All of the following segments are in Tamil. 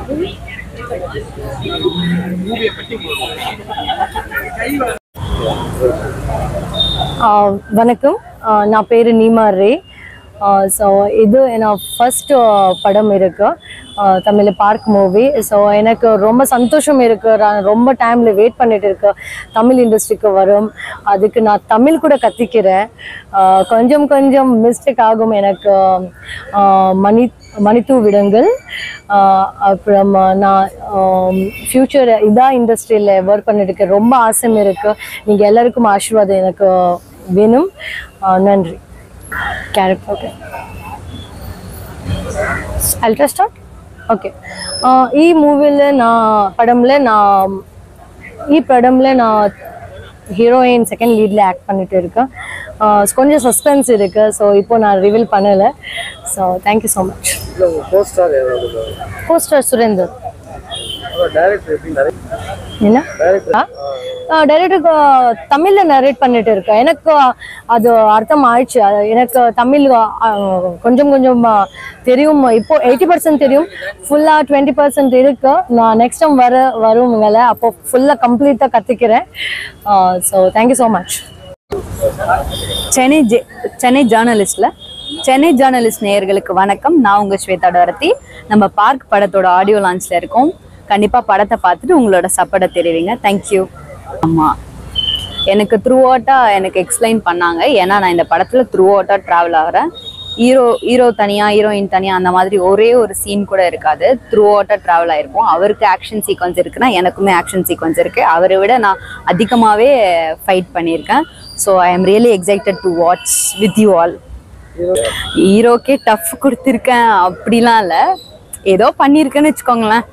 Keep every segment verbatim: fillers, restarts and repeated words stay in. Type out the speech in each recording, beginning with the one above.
வணக்கம், நான் பேர் நீமா ரே. ஸோ இது என்னோட ஃபர்ஸ்ட் படம் இருக்கு தமிழில் பார்க் மூவி. ஸோ எனக்கு ரொம்ப சந்தோஷம் இருக்குது. நான் ரொம்ப டைமில் வெயிட் பண்ணிட்டு இருக்கேன் தமிழ் இண்டஸ்ட்ரிக்கு வரும். அதுக்கு நான் தமிழ் கூட கற்றுக்கிறேன். கொஞ்சம் கொஞ்சம் மிஸ்டேக் ஆகும் எனக்கு. மணி மணித்து விடுங்கள். அப்புறம் நான் ஃப்யூச்சர் இதான் இண்டஸ்ட்ரியில் ஒர்க் பண்ணிட்டு இருக்கேன். ரொம்ப ஆசை இருக்குது. நீங்கள் எல்லாருக்கும் ஆசீர்வாதம் எனக்கு வேணும். நன்றி. Character okay, ultra start okay. ఈ మూవీలో నా పడంలో నా ఈ పడంలో నా ஹீரோயின் செகண்ட் லீடில் ஆக்ட் பண்ணிட்டு இருக்கேன். கொஞ்சம் சஸ்பென்ஸ் இருக்கு. ஸோ இப்போ நான் ரிவீல் பண்ணலை. So thank you so much. Costar Surender. என்ன டைரக்டருக்கு தமிழில் நரேட் பண்ணிட்டு இருக்கேன். எனக்கு அது அர்த்தம் ஆயிடுச்சு. எனக்கு தமிழ் கொஞ்சம் கொஞ்சம் தெரியும். இப்போ எயிட்டி பர்சன்ட் தெரியும். ஃபுல்லாக டுவெண்ட்டி பர்சன்ட் இருக்கு. நான் நெக்ஸ்ட் டைம் வர வருவங்களை அப்போ ஃபுல்லாக கம்ப்ளீட்டாக கற்றுக்கிறேன். So thank you so much. Chennai ஜே சென்னை ஜேர்னலிஸ்டில் சென்னை ஜேர்னலிஸ்ட் நேயர்களுக்கு வணக்கம். நான் உங்கள் ஸ்வேதா டாரதி. நம்ம பார்க் படத்தோட ஆடியோ லான்ச்சில் இருக்கோம். கண்டிப்பாக படத்தை பார்த்துட்டு உங்களோட சப்போர்ட்டை தெரிவிங்க. தேங்க்யூ. ஆமாம், எனக்கு த்ரூ அவுட்டாக எனக்கு எக்ஸ்பிளைன் பண்ணாங்க. ஏன்னா நான் இந்த படத்தில் த்ரூ அவுட்டாக ட்ராவல் ஆகிறேன். ஹீரோ ஹீரோ தனியாக ஹீரோயின் தனியாக அந்த மாதிரி ஒரே ஒரு சீன் கூட இருக்காது. த்ரூ அவுட்டாக ட்ராவல் ஆகிருக்கும். அவருக்கு ஆக்ஷன் சீக்வன்ஸ் இருக்குன்னா எனக்குமே ஆக்ஷன் சீக்வன்ஸ் இருக்குது. அவரை விட நான் அதிகமாகவே ஃபைட் பண்ணியிருக்கேன். So I am really excited to watch with you all. ஹீரோக்கே டஃப் கொடுத்துருக்கேன் அப்படிலாம் இல்லை, ஏதோ பண்ணியிருக்கேன்னு வச்சுக்கோங்களேன்.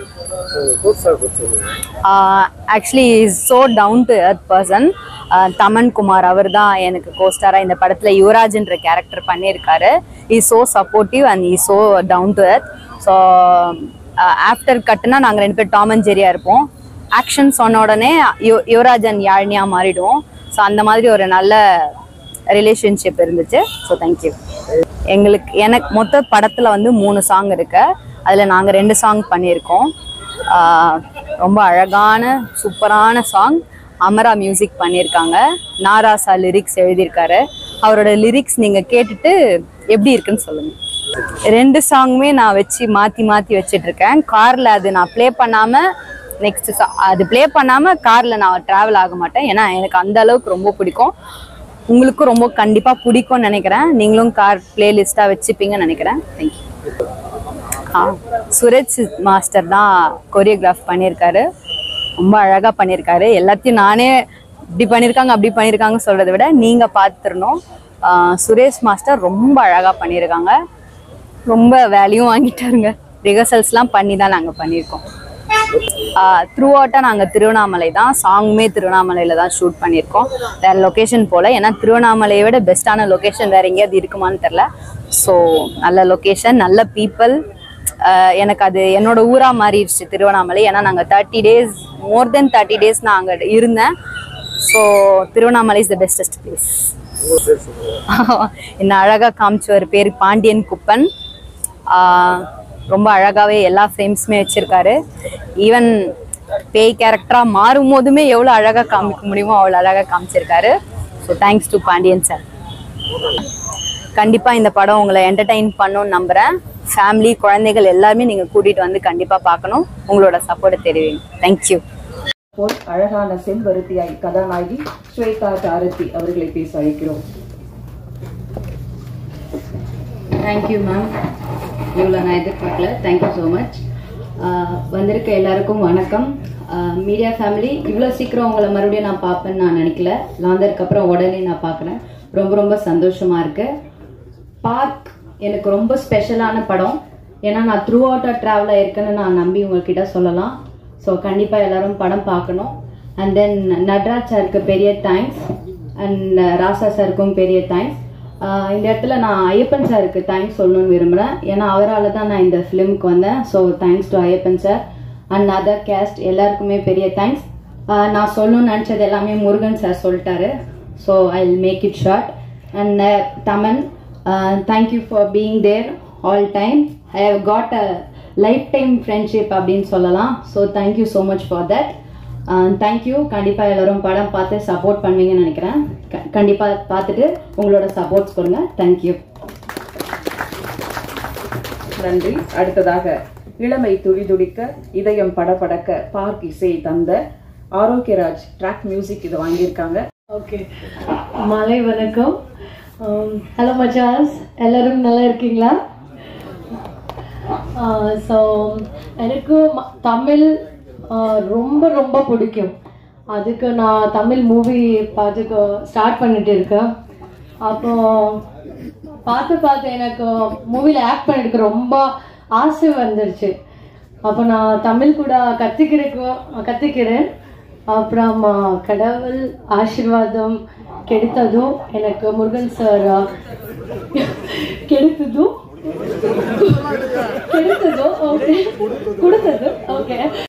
Actually is so down to earth person. Thaman Kumar அவர் தான் எனக்கு கோஸ்டாராக இந்த படத்தில் யுவராஜ்ன்ற கேரக்டர் பண்ணியிருக்காரு. Is so supportive and is so down to earth. So after கட்டுனா நாங்கள் ரெண்டு பேர் டாம் அண்ட் ஜெரியா இருப்போம். ஆக்ஷன் சொன்ன உடனே யு யுவராஜன் யாழ்னியா மாறிடுவோம். ஸோ அந்த மாதிரி ஒரு நல்ல ரிலேஷன்ஷிப் இருந்துச்சு. So thank you. எங்களுக்கு எனக்கு மொத்த படத்தில் வந்து மூணு சாங் இருக்கு. அதில் நாங்கள் ரெண்டு சாங் பண்ணியிருக்கோம். ரொம்ப அழகான சூப்பரான சாங். அமரா மியூசிக் பண்ணியிருக்காங்க. நாராசா லிரிக்ஸ் எழுதியிருக்காரு. அவரோட லிரிக்ஸ் நீங்கள் கேட்டுட்டு எப்படி இருக்குன்னு சொல்லுங்கள். ரெண்டு சாங்குமே நான் வச்சு மாற்றி மாற்றி வச்சிட்ருக்கேன். காரில் அது நான் ப்ளே பண்ணாமல் நெக்ஸ்ட் சா அது ப்ளே பண்ணாமல் காரில் நான் ட்ராவல் ஆக மாட்டேன். ஏன்னா எனக்கு அந்த அளவுக்கு ரொம்ப பிடிக்கும். உங்களுக்கும் ரொம்ப கண்டிப்பாக பிடிக்கும்னு நினைக்கிறேன். நீங்களும் கார் பிளேலிஸ்ட்டாக வச்சுப்பீங்கன்னு நினைக்கிறேன். தேங்க்யூ. ஆ சுரேஷ் மாஸ்டர் தான் கொரியோகிராஃப் பண்ணியிருக்காரு. ரொம்ப அழகாக பண்ணியிருக்காரு. எல்லாத்தையும் நானே இப்படி பண்ணியிருக்காங்க அப்படி பண்ணியிருக்காங்க சொல்கிறத விட நீங்கள் பார்த்துருந்தோம். சுரேஷ் மாஸ்டர் ரொம்ப அழகாக பண்ணியிருக்காங்க. ரொம்ப வேல்யூவும் வாங்கிட்டாருங்க. ரிஹர்சல்ஸ்லாம் பண்ணி தான் நாங்கள் பண்ணியிருக்கோம். த்ரூ அவுட்டாக நாங்கள் திருவண்ணாமலை தான். சாங்குமே திருவண்ணாமலையில் தான் ஷூட் பண்ணியிருக்கோம். வேறு லொக்கேஷன் போல். ஏன்னா திருவண்ணாமலையை விட பெஸ்ட்டான லொக்கேஷன் வேறு எங்கேயாவது இருக்குமான்னு தெரில. ஸோ நல்ல லொக்கேஷன், நல்ல பீப்புள். எனக்கு அது என்னோட ஊராக மாறிடுச்சு திருவண்ணாமலை. ஏன்னா நாங்கள் thirty days more then thirty days நான் அங்கே இருந்தேன். So Tiruvannamalai is the bestest place. என்ன அழகாக காமிச்சவர் பேர் பாண்டியன் குப்பன். ரொம்ப அழகாகவே எல்லா ஃப்ரேம்ஸுமே வச்சுருக்காரு. ஈவன் பேய் கேரக்டராக மாறும் போதுமே எவ்வளோ அழகாக காமிக்க முடியுமோ அவ்வளோ அழகாக காமிச்சிருக்காரு. So thanks to Pandian sir. கண்டிப்பாக இந்த படம் உங்களை என்டர்டெயின் பண்ணணும்னு நம்புகிறேன். ஃபேமிலி குழந்தைகள் எல்லாருமே நீங்கள் கூட்டிகிட்டு வந்து கண்டிப்பாக பார்க்கணும். உங்களோட சப்போர்ட்டை தெரிவிங்க. தேங்க்யூ. அழகான செம்பருத்தியாய் கதாநாயகி ஸ்வேதா டாரதி அவர்களை பேச அழைக்கிறோம். Thank you ma'am. இவ்வளோ நான் எதிர்பார்க்கல. Thank you so much. வந்திருக்க எல்லாருக்கும் வணக்கம். மீடியா ஃபேமிலி, இவ்வளோ சீக்கிரம் உங்களை மறுபடியும் நான் பார்ப்பேன்னு நான் நினைக்கல. லாந்தருக்கு அப்புறம் உடனே நான் பார்க்குறேன். ரொம்ப ரொம்ப சந்தோஷமாக இருக்குது. பார்க் எனக்கு ரொம்ப ஸ்பெஷலான படம். ஏன்னா நான் த்ரூ அவுட்டாக ட்ராவல் ஆகிருக்கேன்னு நான் நம்பி உங்கள்கிட்ட சொல்லலாம். ஸோ கண்டிப்பாக எல்லோரும் படம் பார்க்கணும். அண்ட் தென் நட்ராஜ் சாருக்கு பெரிய தேங்க்ஸ் அண்ட் ராசா சாருக்கும் பெரிய தேங்க்ஸ். இந்த இடத்துல நான் ஐயப்பன் சாருக்கு தேங்க்ஸ் சொல்லணும்னு விரும்புகிறேன். ஏன்னா அவரால் தான் நான் இந்த ஃபிலிமுக்கு வந்தேன். So thanks to Iyappan sir and other cast எல்லாருக்குமே பெரிய தேங்க்ஸ். நான் சொல்லணும்னு நினச்சது எல்லாமே முருகன் சார் சொல்லிட்டாரு. So I will make it short. And Thaman, thank you for being there all time. I have got a lifetime friendship அப்படின்னு சொல்லலாம். So thank you so much for that. Thank you. கண்டிப்பாக எல்லாரும் படம் பார்த்து சப்போர்ட் பண்ணுவீங்கன்னு நினைக்கிறேன். கண்டிப்பாக பார்த்துட்டு உங்களோட சப்போர்ட்ஸ் கொடுங்க. தேங்க்யூ. நன்றி. அடுத்ததாக இளமை துடிதுடிக்க இதயம் படபடக்க பார்க் இசை தந்த ஆரோக்கியராஜ் ட்ராக் மியூசிக் இது வாங்கியிருக்காங்க. ஓகே, மாலை வணக்கம். ஹலோ மச்சாஸ், எல்லாரும் நல்லா இருக்கீங்களா? ஸோ எனக்கு தமிழ் ரொம்ப ரொம்ப பிடிக்கும். அதுக்கு நான் தமிழ் மூவி பார்த்துக்க ஸ்டார்ட் பண்ணிட்டு இருக்கேன். அப்போ பார்த்து பார்த்து எனக்கு மூவியில் ஆக்ட் பண்ணிட்டு ரொம்ப ஆசை வந்துருச்சு. அப்போ நான் தமிழ் கூட கற்றுக்கிறக்கு கற்றுக்கிறேன். அப்புறம் கடவுள் ஆசீர்வாதம் கிடைத்ததும் எனக்கு முருகன் சார் கிடைத்ததும் கிடைத்ததும் ஓகே கொடுத்ததும் ஓகே